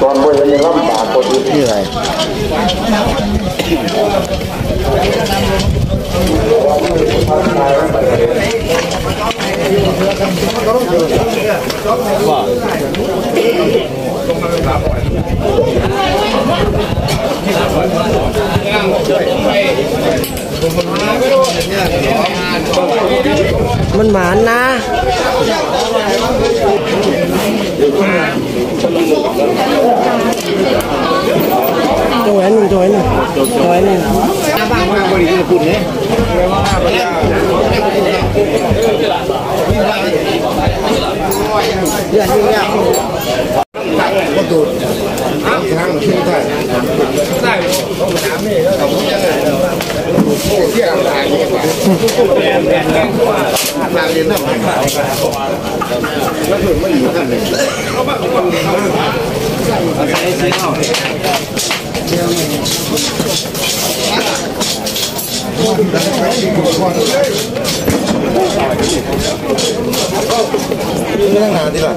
ตอนบริเวณลำบากคนที่ไหนมันหมานนะตัวหนึ่งบ้างมาบริสุทธิ์เนี่ยเดือนนี้เนี่ยก็ดูทางที่ได้ต้องถามนี่แล้วผมจะเที่ยวอะไรนี่กว่าทางเรียนนั่งแล้วถึงไม่อยู่ท่านเลยอาศัยซื้อเอาไม่ต้องหาดีกว่า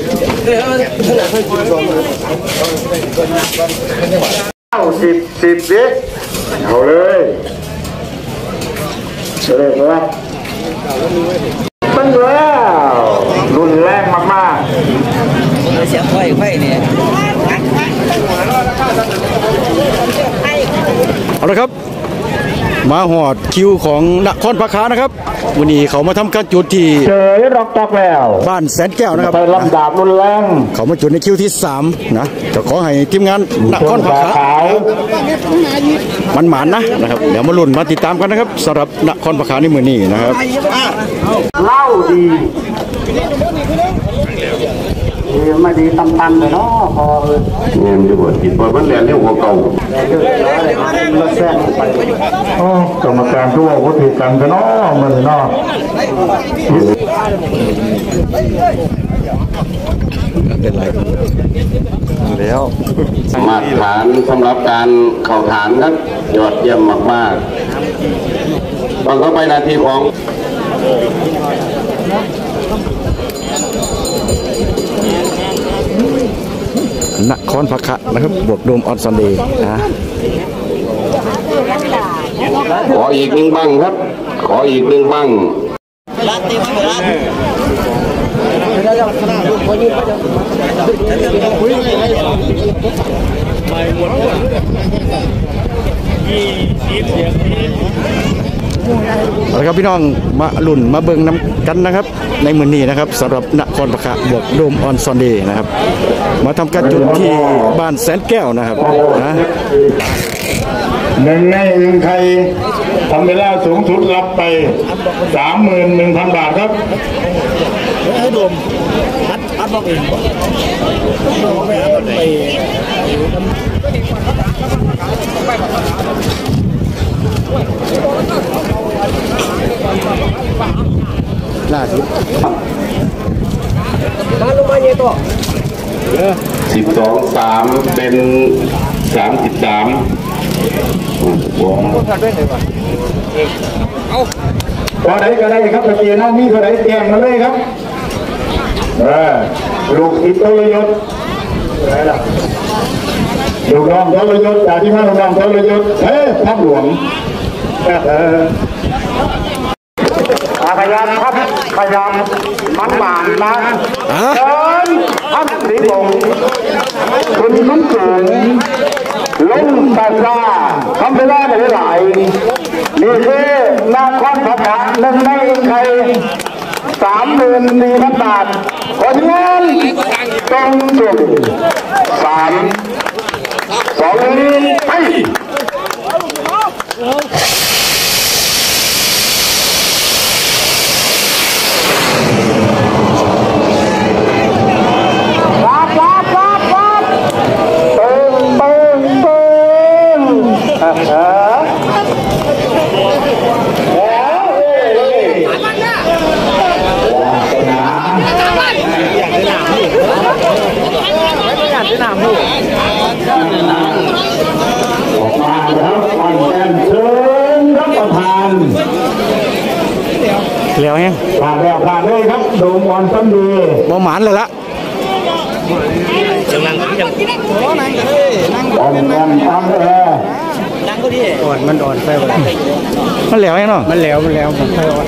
10วิเอาเลยเลยครับมันแล้วรุนแรงมากๆเสียงไฟเนี่ยเอาละครับมาหอดคิวของนครพะค้านะครับวันนี้เขามาทำการจุดที่เจอรอกตอกแล้วบ้านแสนแก้วนะครับไปลำดาบรุนแรงเขามาจุดในคิวที่3นะจะขอให้ทีมงานนครพะค้ามันหมานนะครับเดี๋ยวมาลุ้นมาติดตามกันนะครับสำหรับนครพะค้าในมือนี้นะครับเล่าดีไม่ดีตันเลยเนาะพอเงินจะบวชกินพอมันแรงเร็วกว่าเก่าแล้วแซงไปกรรมการทั่วก็ถือกันกันเนาะมันเนาะเป็นไรแล้วมาตรฐานสำหรับการเข้าฐานครับยอดเยี่ยมมากๆตอนเข้าไปนาทีของนครพะค้านะครับบวกโดมออนซันเดย์นะขออีก1 บังครับขออีก1 บังเอาละครับพี่น้องมาลุ่นมาเบิ่งน้ำกันนะครับในมือนี้นะครับสำหรับนครพะค้าบวกโดมออนซันเดย์นะครับมาทำการจุดที่บ้านแสนแก้วนะครับนะ 1 ใน 1ใครทำเวลาสูงสุดรับไป 31,000 บาทครับให้ดมอัดบอกเองไม่อัดไปล่าสุดมาลงมาเยอะตัว 12-3เป็น33 พอไหนก็ได้ครับตะเกียบน้องมีก็ได้แกงมาเลยครับลูกอิตโตยศลูกน้องโตยศจากที่มาลูกน้องโตยศทัพหลวงพยายามครับพยายามมันหมานนะเดินท่านสีบงคุณมันสูงล้มตาซาทำเวลาได้หลายนี่คือนครพะค้า1 ใน 1ใคร34,000 บาทคนงานต้องจุด3 2 1ไปแล้วไงผ่านเลยครับโดมออนซันเดย์บ่หมานเลยละยังนั่งยังนั่งอ่อนก็ดีอ่อนมันอ่อนไปหมดมันเหลวยังเนาะมันเหลวมันค่อยอ่อน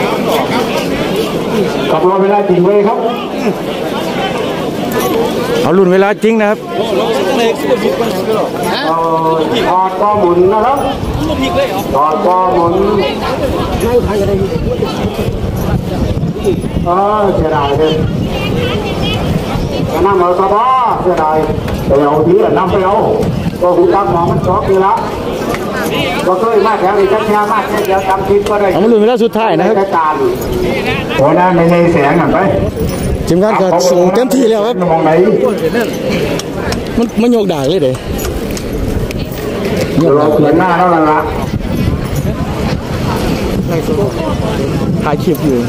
กับรอเวลาจริงเลยครับเอารุ่นเวลาจริงนะครับถอดก็หมุนนะครับถอดก็หมุนเสียดายเลยน้ำเอาสบายเสียดายไปเอาทีน้ำไปเอาก็คุณตั้งมองมันช็อกอยู่แล้วก็เคยมากแถวนี้ชักแค่มากแค่เดียวจำทิศก็ได้เอามาลุ้นเวลาสุดท้ายนะครับโอ้นั่นในแสงอ่ะไปทีมงานก็สูงเต็มที่แล้วครับมองไหนมันโยกได้เลยเด้เราเขียนหน้าแล้วล่ะถ่ายคลิปอยู่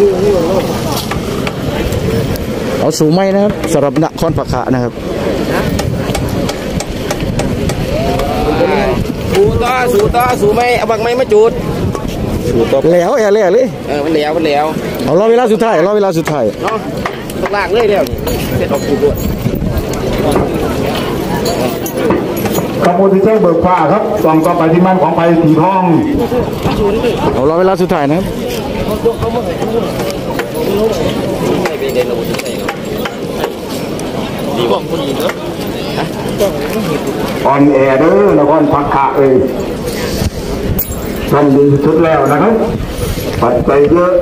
เอาสูงไหมนะครับสำหรับนครปฐมนะครับสูไหมเอาบังไม้มาจุดแล้วเลยมันแล้วเอารอเวลาสุดท้ายเนาะตกล่างเลยเดี๋ยวเสร็จออกปูด้วยขบวนที่ใช้เบิกฟ้าครับส่องต่อไปที่มันของไปสีทองเอารอเวลาสุดท้ายนะครับออนแอร์เด้อนครพักขะทำดีสุดแล้วนะครับปัดไปเยอะ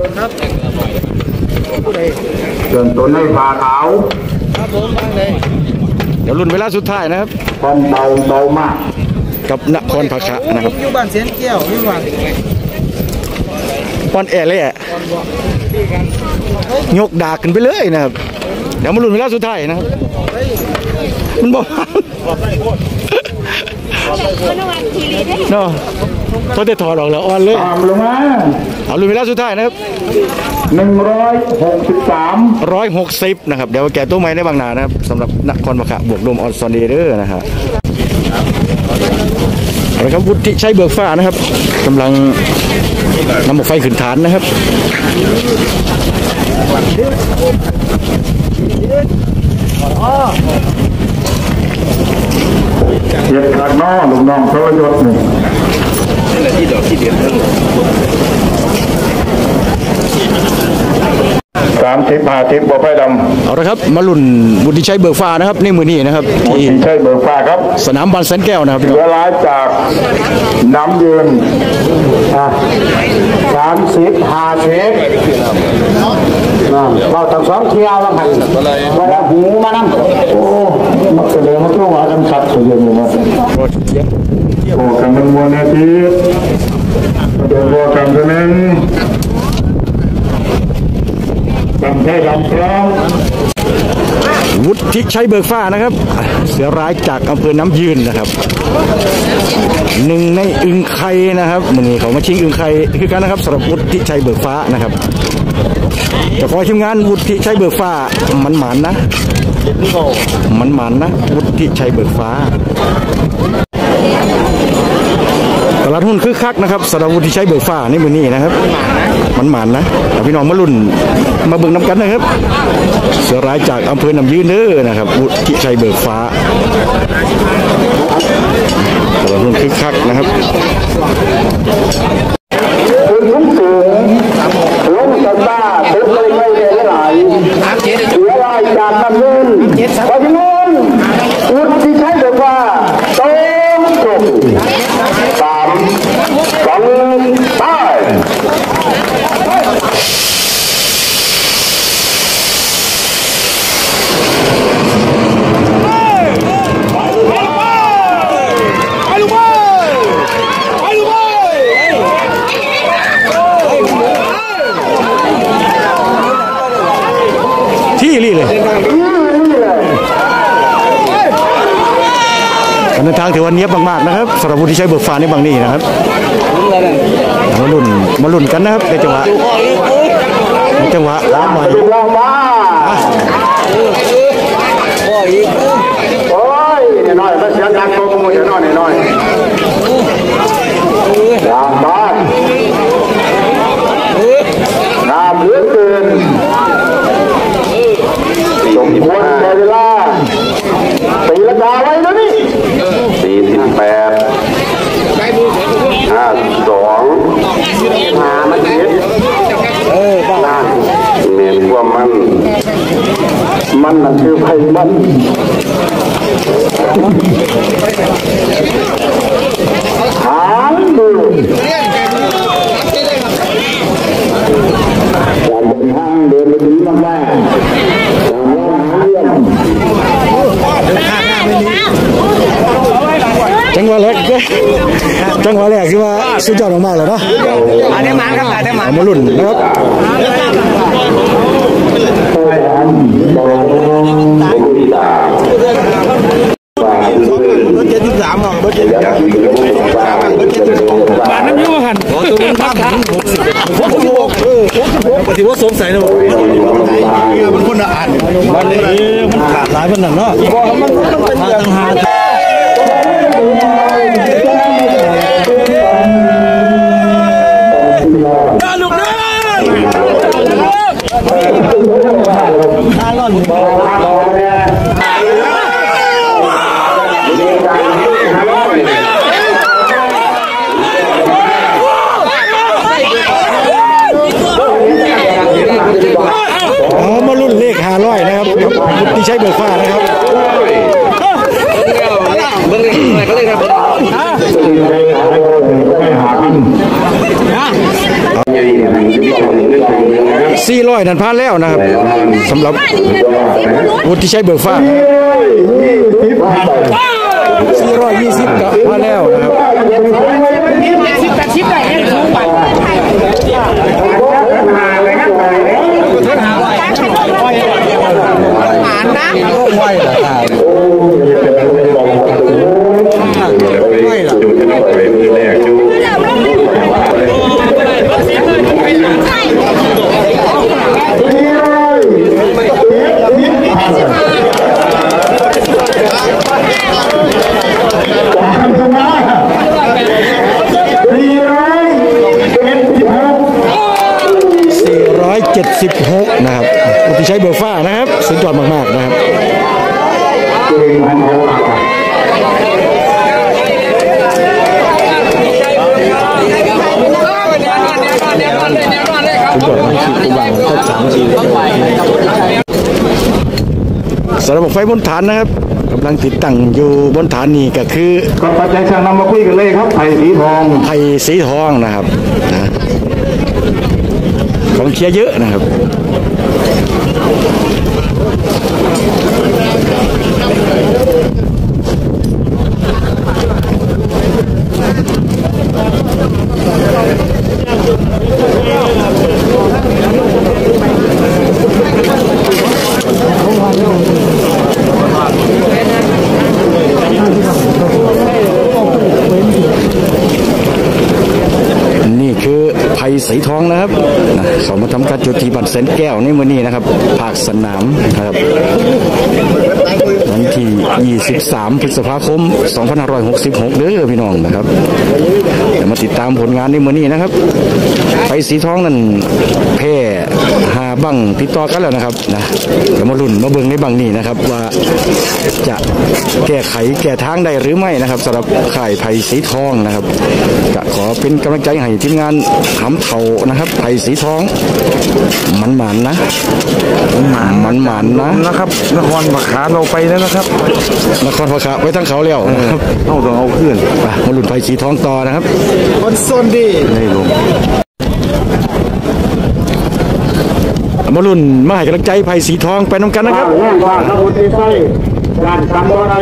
เดินต้นให้ผ่าขาวเดี๋ยวรุ่นเวลาสุดท้ายนะครับความเบามากกับนครปฐมนะครับอยู่บ้านเสียนแก้วนี่ว่าปอนแอร์เลยอ่ะยกดากกันไปเลยนะครับเดี๋ยวมาลุ้นเวลาสุดท้ายนะครับมันบอกเนาะเขาจะถอดออกแล้วอ่อนเลยลงมาเอาลุ้นเวลาสุดท้ายนะครับ160นะครับเดี๋ยวแกตัวใหม่ได้บางนานะครับสำหรับนครปฐมบวกโดมออนซอนเดอร์นะครับนะครับวุฒิชัยเบิกฟ้านะครับกำลังนำหมกไฟขึ้นฐานนะครับเจ็ดขาดน้อลูกน้องเทวยศนี่ที่ดอกที่เดียว 30บ่ไฟดำเอาละครับมาลุ่นวุฒิชัยเบิกฟ้านะครับในมือนี้นะครับที่ชัยเบิกฟ้าครับสนามบอลแสนแก้วนะครับเวลาจากน้ำยืน30-50เราทั้งสองเที่ยวแล้วหันเวลาหูมานั่งโอ้มักแสดงว่าช่วงว่าจำชัดสุดเลยนะโอ้คำเป็นวันอาทิตย์เดินวัวคำตัวนึงลำไส้ลำพร้อมวุฒิชัยเบิกฟ้านะครับเสือร้ายจากอำเภอน้ำยืนนะครับหนึ่งในอึ่งไข่นะครับมือนี้เขามาชิงอึ่งไข่คือกันนะครับสำหรับวุฒิชัยเบิกฟ้านะครับจะขอทีมงานวุฒิชัยเบิกฟ้ามันหมานนะวุฒิชัยเบิกฟ้าตลาดหุ้นคึกคักนะครับสำหรับวุฒิชัยเบิกฟ้าในมือนี้นะครับมันหมานนะพี่น้องมาลุ่นมาเบิ่งน้ำกันนะครับเสือร้ายจากอำเภอน้ำยืนเด้อนะครับวุฒิชัยเบิกฟ้าตลาดหุ้นคึกคักนะครับคุณลุงสูงลงจากบ้าเด็กเลยไม่ได้หลายเสือลายจากน้ำยืนพอที่นู้นวุฒิชัยเบิกฟ้าต้องจบ3 2 ไปที่รีเลยการเดินทางถือว่าเนียบมากๆนะครับสำหรับวุฒิชัยเบิกฟ้าในบางนี้นะครับมาลุ่นกันนะครับในจังหวะล้ำใหม่โอ้ยน้อยมาเสียงดังโตโมเดี๋ยวน้อยน้ำบ้านน้ำเหลือเกินสมควรเวลามันนั่นคือไพ่มันหางดูการเดินทางเดินไปถึงมากๆการล่องหาเรื่องจังหวะแรกคือว่าสุดยอดมากๆเลยเนาะได้มาครับได้มาลุ้นนะครับ73เบาทน้ำยุ่งหันตัวมันพักหันปฏิวัติสงสัยนะมันคนอ่านมันขาดหลายคนหนังเนาะมันต่างหากลูกน้องมารุ่นเลข500นะครับที่ใช้เบิกฟ้านะครับ400นั่นพลาดแล้วนะครับสำหรับวุฒิที่ใช้เบิกฟ้า420ก็พลาดแล้วนะครับ476นะครับที่ใช้เบอร์ฟ้านะครับสุดยอดมากๆนะครับสำหรับไฟบนฐานนะครับกำลังติดตั้งอยู่บนฐานนี้ก็คือก็ปัจจัยช่างนำมาคุยกันเลยครับไผ่สีทองนะครับนะของเชียร์เยอะนะครับนี่คือไผ่สีทองนะครับเขามาทำการจุดที่บัตรเซนแก้วในมื้อนี้นะครับภาคสนามนะครับวันที่23พฤษภาคม2566เด้อพี่น้องนะครับเดี๋ยวมาติดตามผลงานในมื้อนี้นะครับไผ่สีทองนั่นแพ้5บังติดต่อกันแล้วนะครับนะเดี๋ยวมาลุ้นมาเบิ่งในบังนี้นะครับว่าจะแก้ไขแก้ทางได้หรือไม่นะครับสำหรับค่ายไผ่สีทองนะครับก็ขอเป็นกำลังใจให้ทีมงานหำเถานะครับไผ่สีทองมันหมานนะนะครับนครปฐมเราไปแล้วนะครับนครปฐมไปทั้งเขาแล้วต้องเอาขึ้นมาลุ้นไผ่สีทองต่อนะครับวันโซนดีนี่ลงมาลุ้นมาให้กำลังใจไผ่สีทองไปน้ำกันนะครับว่าเราตีไฟการทำอะไร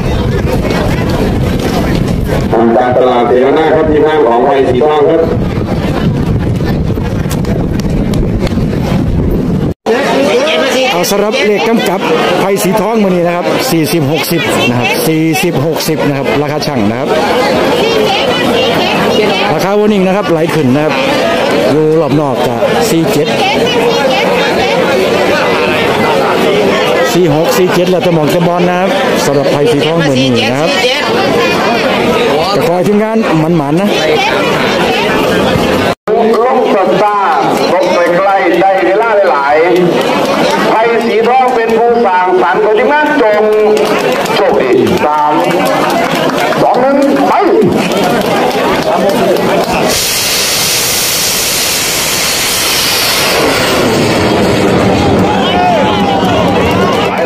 ทำการตลาดเสนาครับทีมงานของไผ่สีทองครับเอาสำหรับเลขกำกับไผ่สีทองมื้อนี้นะครับ40-60นะครับ40-60นะครับราคาช่างนะครับราคาวันนี้นะครับไหลขึ้นนะครับอยู่รอบนอกกับ46-47แล้วจะมองจะบอลนะครับสำหรับไผ่สีทองมื้อนี้นะครับจะคอยทีมงานมันๆนะลงสตาร์ตกไปใกล้ได้เวลาหลายไผ่สีทองเป็นผู้สร้างสรรค์ของทีมงานจงโชคดี3 2 1ไปไป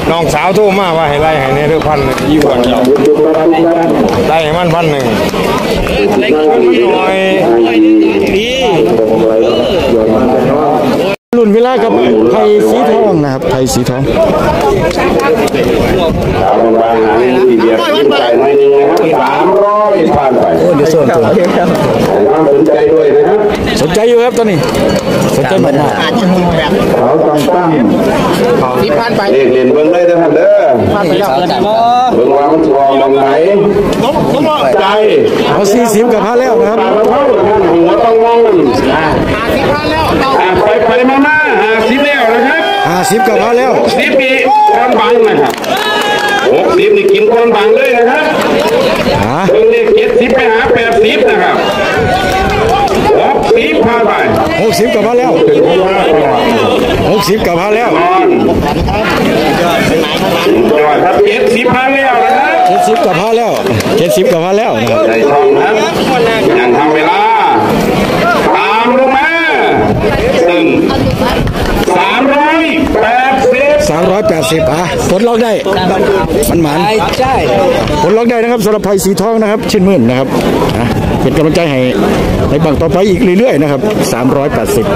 น้องสาวโทรมาว่าให้ไล่ให้ในเรื่อง1,000ยี่วันเดียวไล่ให้มัน1,000มันน้อยรุ่นเวลากับไทยสีทองนะครับไทยสีทองสาวบางหางที่เบียดยิ้มใจหน่อยนึงนะครับ300ผ่านไปเดี๋ยวส่วนตัวความสนใจด้วยนะครับสนใจอยู่ครับตอนนี้สนใจมากเขาต้องตั้งเรียนเบิ่งได้นะครับเด้อเบิ่งว่ามันทองมองไหนใจเอา40กับพาแล้วนะครับหัวต้องมองไปมา50แล้วนะครับ 50กับพาแล้ว 10ปีก้อนบังนะครับ60นี่กินก้อนบังเลยนะครับเบิ่งนี่70ไปหา80นะครับ60ผ่านไป 60กับพาแล้ว60กับพาแล้วครับ70ผ่านแล้วนะครับ 70กับพาแล้ว70กับพาแล้วนะครับได้ช่องครับยังทำเวลาตามลงมาซึ่ง 380ผลล็อกได้มันหมานใช่ผลล็อกได้นะครับสำหรับไทยสีทองนะครับชื่นมื่นนะครับเป็นกำลังใจให้ในบังต่อไปอีกเรื่อยๆนะครับ380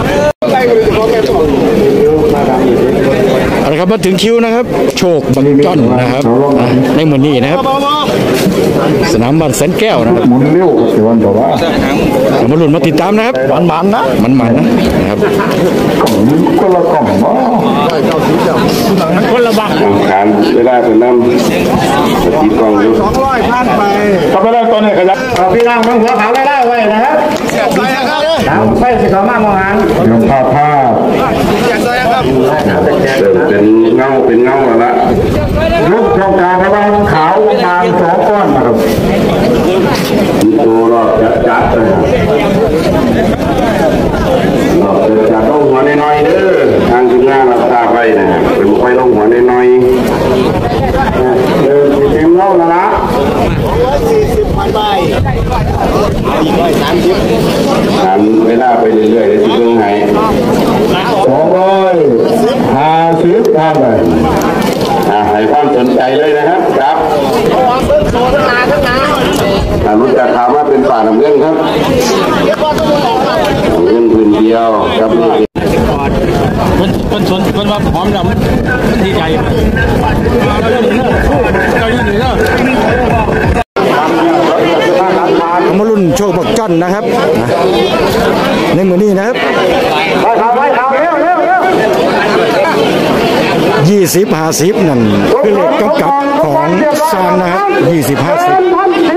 อะไรครับมาถึงคิวนะครับโชคบังจ้อนนะครับในมือนี้นะครับสนามบ้านแสนแก้วนะครับมุนเลี้ยวกับเสียวันบอกว่ามาลุ้นมาติดตามนะครับมันนะครับคนละกล่องคนละบังการเวลาเป็นน้ำติดกล้องอยู่ 200ผ่านไปก็ไปแล้วตัวนี้ก็จะพี่น้องมันหัวขาวได้ไว้นะครับไปสิเขามามองหางยกผ้าเป็นเงาแล้วละลูกช่องกลางระหว่างขาวมา2ก้อนนะครับตัวรอบจัดเลยรอบจัดต้องหัวน้อยๆเด้อทางทีมงานเราทราบไว้นะเป็นไฟต้องหัวน้อยๆเต็มเล่าแล้วนะ 40,000 ใบเวลาไปเรื่อยๆที่เพิ่งให้ 250ผ่านไปให้ความสนใจเลยนะครับครับรู้จักถามว่าเป็นป่าน้ำเงินครับเงินพื้นเดียวครับคนว่าพร้อมแล้วดีใจมาลุ้นโชคบักจ้อนนะครับในมือนี้นะครับ20-50นั่นคือเลขกำกับของซางนะครับ20-50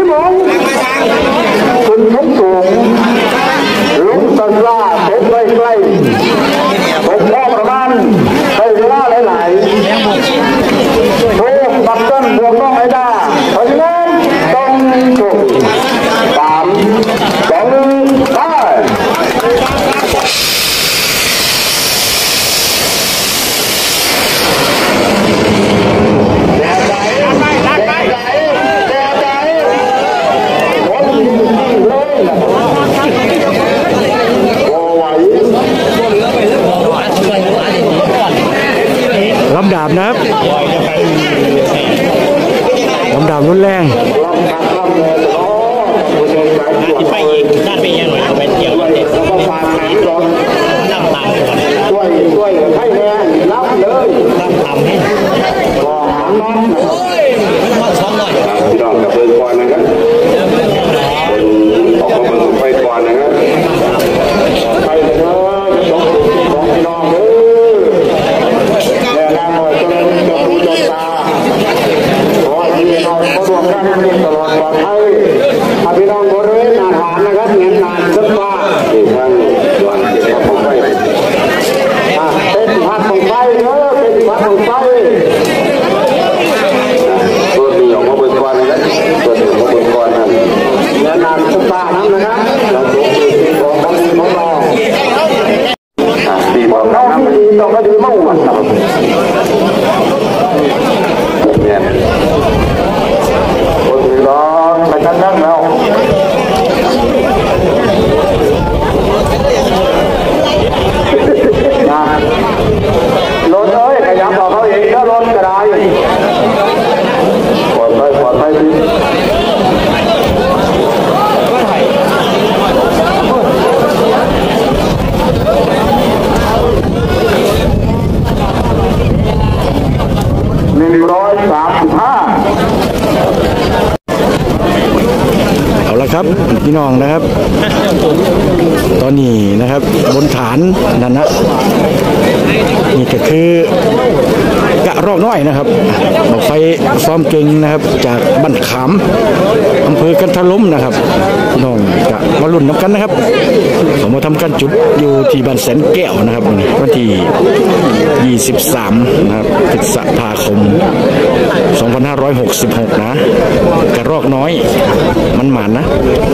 คุณลุกสูงลุกตันล่าเต็มใกล้ผมมองประมาณใช้เวลาหลายๆโอ้บักต้นบวกต้องไม่ได้เพราะฉะนั้นต้องถูก3 2 1ได้ลำดาบนะครับลำดาบรุนแรงไปอีกด้านไปยังหน่อยไปเที่ยวเด็กแล้วก็พาหาจอมนั่งตามก่อนช่วยให้แรงรับเลยนั่งตามให้ก่อนน้องพี่น้องกับเบิร์นก่อนนะครับออกมาเบิร์นไฟก่อนนะครับไปเลยต้องของพี่น้องเลยแรงงานหน่อยจะเป็นจะดูจตาขอให้พี่น้องประสบการณ์ตลอดปลอดภัยพี่น้องบริเวณอาหารนะครับเงินนานขึ้นมาอีกครั้งวันเก็บของไฟเป็นพัดของไฟเนอะเป็นพัดของไฟตัวนี้ออกมาเบิร์นก่อนนะครับตัวนี้ออกมาเบิร์นก่อนนะน้องนะครับตอนนี้นะครับบนฐานนั่นนะนี่ก็คือกระรอกน้อยนะครับบอกไฟซ้อมเก่งนะครับจากบ้านขามอำเภอกันทะล้มนะครับน้องกะมาลุ่นน้ำกันนะครับผมมาทำการจุดอยู่ที่บ้านแสนแก้วนะครับวันที่23นะครับพฤษภาคม2566นะกระรอกน้อยมันหมานนะ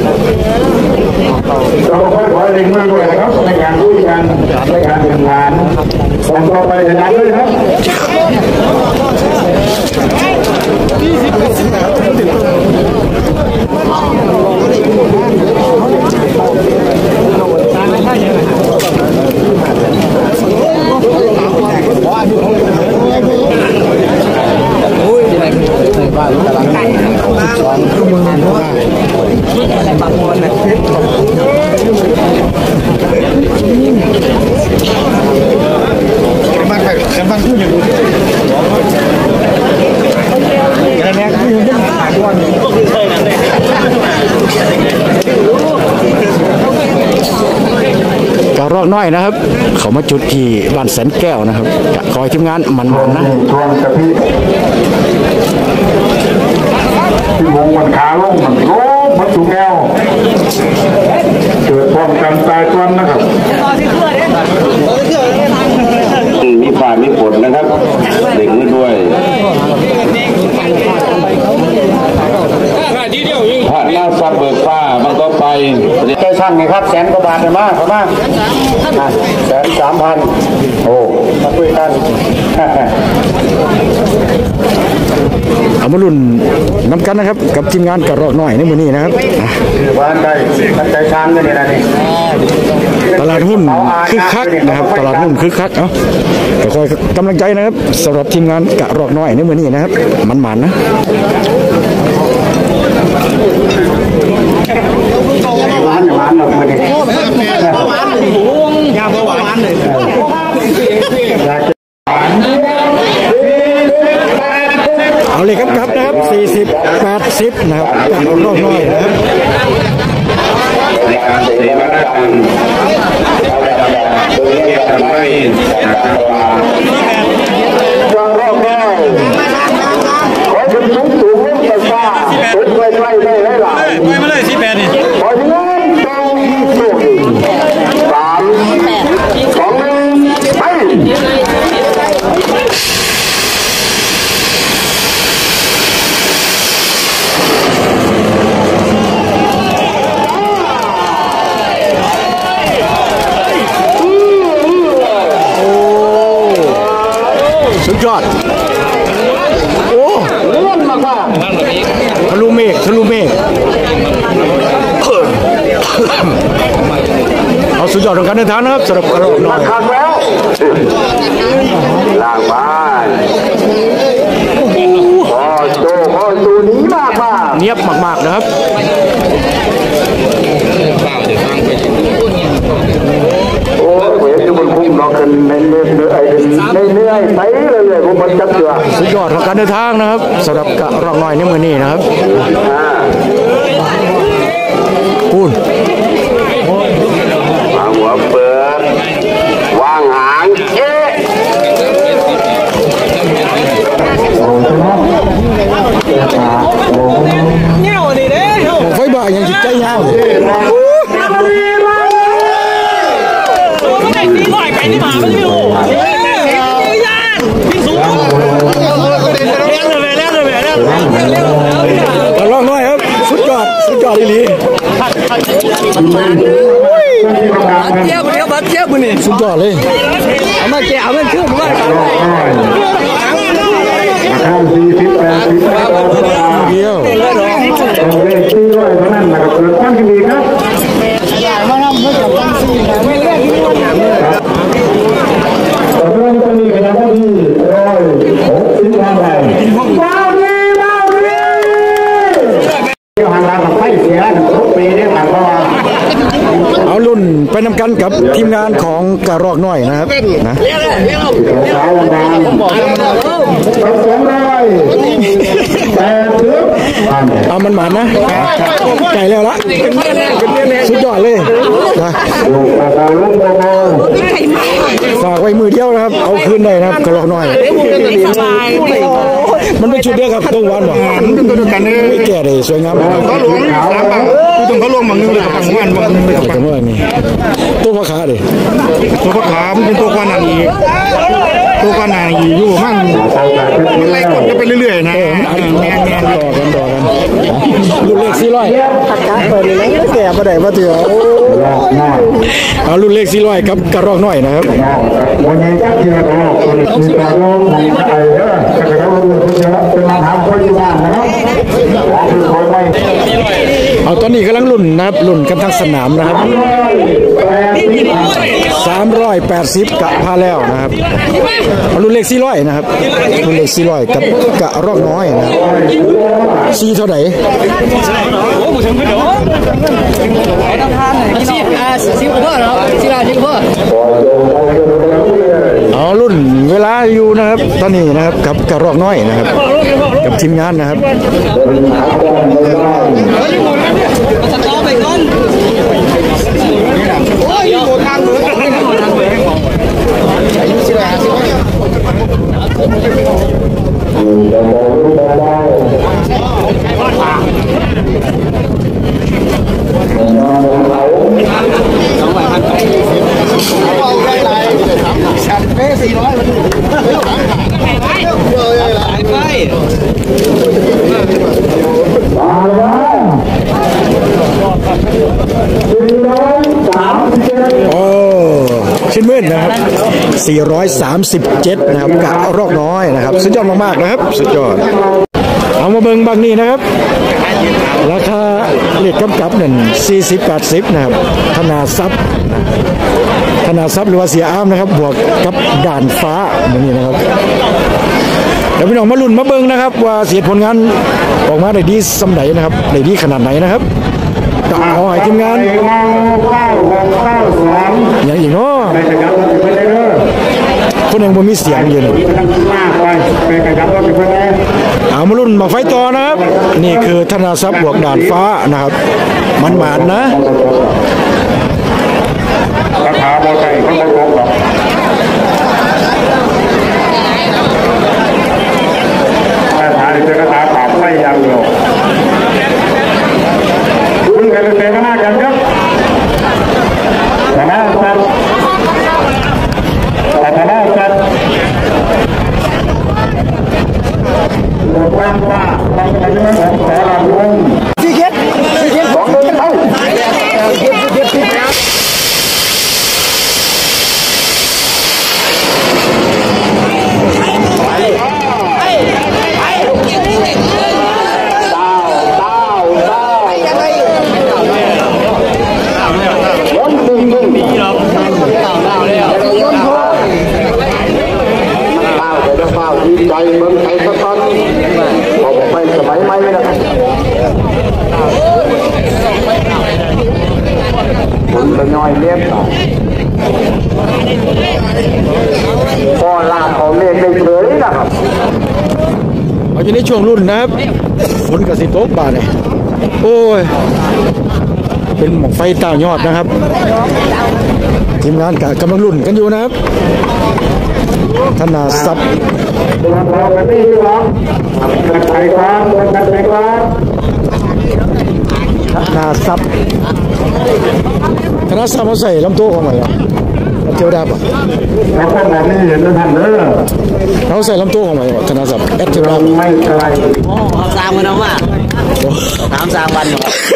เราค่อยๆเร่งมือด้วยนะครับในการคุยกันในการทำงานส่งต่อไปในนั้นด้วยครับกระรอกน้อยนะครับเขามาจุดที่บ้านแสนแก้วนะครับคอยทีมงานมันนะชวนกับพี่วงมันขาลงมันโล่มันถูกแนวเกิดพร้อมกันตายตัวนะครับมีฝ่ามีฝนนะครับเด็กมือด้วยพระนาซับเบิกฟ้ามันก็ไปแค่ช่างนี่ครับ100,000 กว่าบาทเลยมากมาก130,000โอ้มาคุยกันเอามาลุ่นน้ำกันนะครับกับทีมงานกระรอกน้อยในมือนี้นะครับบ้านใจช่างกันนี่นะนี่ตลาดหุ้นคึกคักนะครับตลาดหุ้นคึกคักแต่คอยกำลังใจนะครับสำหรับทีมงานกระรอกน้อยในมือนี้นะครับมันๆนะหวานหรอกมาดิยาหวานเลยเอาเลยครับนะครับ40-80นะครับกระรอกน้อยนะครับในการเสวนาการโดยที่ทำให้วางรอบน้อยขอถึงสูงๆแต่ฟ้าตุกไว้ใกล้ไม่ให้หลายมาเลย18นี่ขอถึงนั้นตรงสุด3 2 1ไปสุดยอดโอ้เลื่อนมากทะลุเมฆเอาสุดยอดของการเดินทางนะครับสำหรับกระรอกน้อยขาดแล้วล่างบ้านพอดูนี้มากเนียบมากๆนะครับโอ้เวทอยู่บนคุ้มเรากันในเนื้อไปเลยผมมันจับเสือสุดยอดของการเดินทางนะครับสำหรับกระรอกน้อยในมือนี้นะครับปูนหัวเปิดวางหางไฟบ่ายังจิตใจยาวกระรอกน้อยครับสุดยอดดีเจี๊ยบเดียวบัดเจี๊ยบมือนี่สุดยอดเลยเอามาแกะเอาเงินชื่อมากันข้าว40-80 เดียวเลข400เท่านั้นนะครับเกิดความดีครับมาทำเพื่อกับความสุขไม่เล่นต่อไปจะมีขนาดที่160,000 บาทว้าวดีเดี๋ยวหันหลังกับไฟเสียทุกปีเนี่ยหมายความว่าเอารุ่นไปนำกันกับทีมงานของกระรอกน้อยนะครับนะเอามันหมันนะไก่แล้วละสุดยอดเลยนะฝากไว้มือเดียวนะครับเอาคืนได้นะครับกระรอกน้อยมันเป็นชุดเดียวกับตรงวันหรอไม่แก่เลยสวยงามเขาลงตรงเขาลงบางนึงเลยกับวันบางนึงเลยกับวันนี่ตัวพ่อขาเลยตัวพ่อขามันเป็นตัวก้อนหนาอีกตัวก้อนหนาอีกอยู่มั่งมันไล่กดก็ไปเรื่อยๆนะแง่ต่อกันรุ่นเลข400ผักกาเปิดเลยแก่ประเดี๋ยวมาเถื่อเอารุ่นเลข400ครับกระรอกน้อยนะครับวันนี้ก็เชื่อเรามีการลงในไทยเด้อจะเราเป็นมาทำคนที่บ้านนะครับเอาตอนนี้กำลังรุ่นนะครับรุ่นกันทั้งสนามนะครับ380กะพาแล้วนะครับเอารุ่นเลข400นะครับรุ่นเลข400กับกะรอกน้อยนะครับ4เท่าไหร่เอารุ่นเวลาอยู่นะครับตอนนี้นะครับกับกระรอกน้อยนะครับกับทีมงานนะครับชิ้นมื่นนะครับ437นะครับกะรอกน้อยนะครับสุดยอดมากๆนะครับสุดยอดเอามาเบิ่งบางนี้นะครับราคาเลขกำกับนั่น40-80นะครับธนาทรัพย์หรือว่าเสียอ้ามนะครับบวกกับด่านฟ้าอย่างนี้นะครับเดี๋ยวพี่น้องมาลุ้นมาเบิ่งนะครับว่าเสียผลงานออกมาได้ดีสำไหนนะครับได้ดีขนาดไหนนะครับก็เอาให้ทีมงานอย่างอีกเนาะคนยังบ่มีเสียงอยู่เอามาลุ้นมาไฟต่อนะครับนี่คือธนาทรัพย์บวกด่านฟ้านะครับมันหมานนะราคาโมไก่เขาไม่โกงหรอกราคาที่เป็นราคาปรับไม่ยังอยู่คุณกันเป็นขนาดกันครับขนาดกันว่างว่าเราจะยังไม่ขอเราด้วยที่เก็บของเงินเขาเก็บใจเมืองไทยสักคนบอกไปสมัยใหม่นะคุณจะย่อยเลี้ยงต่อพ่อลาเขาเลี้ยงได้เลยนะครับเอาอยู่ในช่วงรุ่นนะครับฝนกับสิโต๊ะบาเนี่ยโอ้ยเป็นหมอกไฟต้ายอดนะครับทีมงานกำลังรุ่นกันอยู่นะครับธนาทรัพย์ธนาทรัพย์เขาใส่ลำตัวของมันเหรอเทวดาป่ะเขาใส่ลำตัวของมันธนาทรัพย์เทวดาไม่ไกลสามวันเอามา3 วัน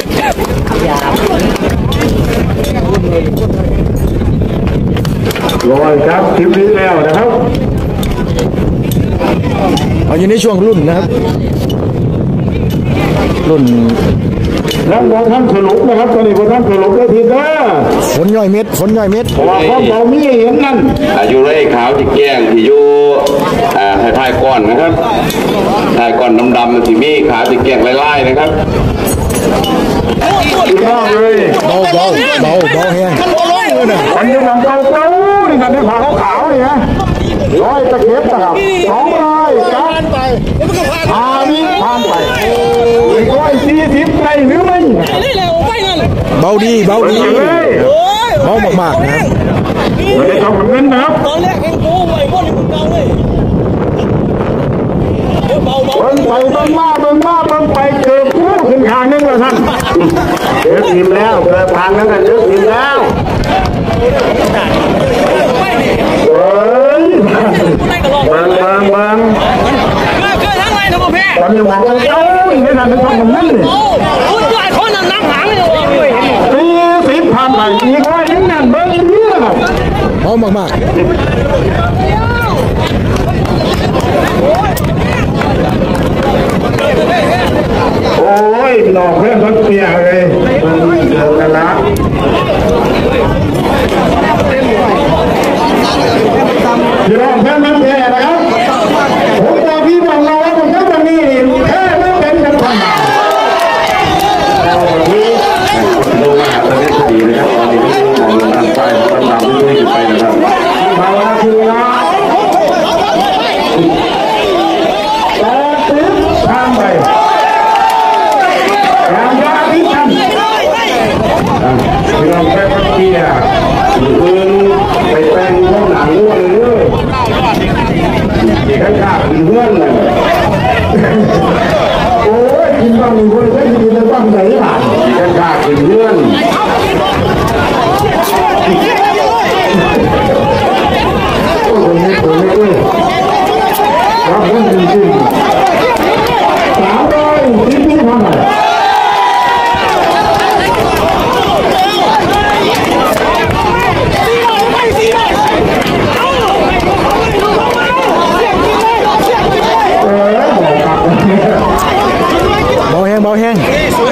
ลอยครับคลิปนี้แล้วนะครับเอาอยู่ในช่วงรุ่นนะครับรุ่นแล้วบอท่านสรุปนะครับตอนนี้บอท่านสรุปได้ทีเด้อฝนย่อยเม็ดว่าความเบามีเห็นนั่นอยู่ไร่ขาวที่แก้งที่อยู่ท้ายก้อนนะครับท้ายก้อนดำๆที่มีขาวที่แก้งไล่ๆนะครับมากเลยเบาแห้งอันนี้หลังเก่านี่ครับที่ผ่าขาวๆนี่ฮะร้อยตะเข็บนะครับ200ครับผ่านไป140ไปหรือไม่เบาดีเบามากๆนะไม่ได้ทำแบบนั้นนะครับตอนแรกเห็นกูไอ้พวกนี้มึงเบาเลยเบาเบิ่งไปเบิ่งไปเจอคู่ขึ้นทางนึงแล้วท่านเลิกทีมแล้วเกิดทางนั้นกันเลิกทีมแล้วเฮ้ยบางเกิดทั้งไรนะพ่อแพ้ตอนนี้มองเจ้าไม่ทันได้ทำแบบนั้นเลยคุณยอดคนน้ำหางเลย 40ผ่านไปอีกร้อยนึงนั่นเบิ่งนี่แหละครับเบามากๆโอ้ยหลอกเพื่อนรถเปียเลยเจอกันละพี่น้องเพื่อนรถเปียนะครับผมบอกพี่บอกเราว่าผมก็จะมีแค่ไม่เป็นกันคนดูมาหาประเทศไทยนะครับตอนนี้มองด้านใต้ต้องนำด้วยไปนะครับมาแล้วคือว่าทางไปทางยาพิชันพี่น้องแค่พักเกียร์ปืนไปแต่งห้องหนังด้วยเลยข้างๆมีเพื่อนเลยโอ้ยกินบางมีเพื่อนได้กินแล้วบ้างไหนล่ะข้างๆมีเพื่อนโอ้ยนี่ตัวเล็กเลยรับเพื่อนจริงๆ300ที่ทำไมเบาแห้ง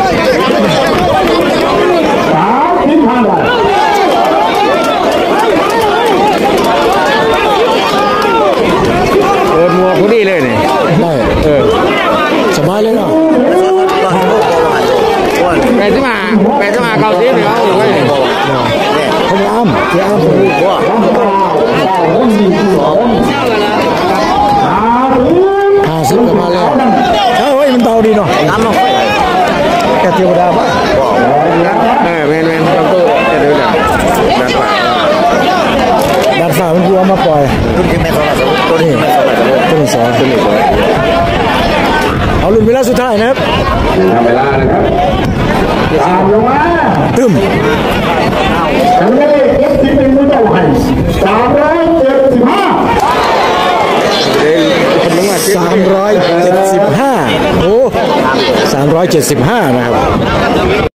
มัวพอดีเลยนี่ได้สบายเลยเนาะแปดที่มาเกาซีนี่เขาเลยพี่อ้ำ50ก็มาแล้วเฮ้ยมันเบาดีเนาะแกเทวดาป่ะแมนต้องตู้จะดูนะดันฝ่ามันรัวมาปล่อยตัวนี้สองเอาลุ้นเวลาสุดท้ายนะครับทำเวลานะครับตามลงมาตึ้มฉันไม่ได้เก็บที่เป็นมือเท่าไหร่375 375โอ้375นะครับ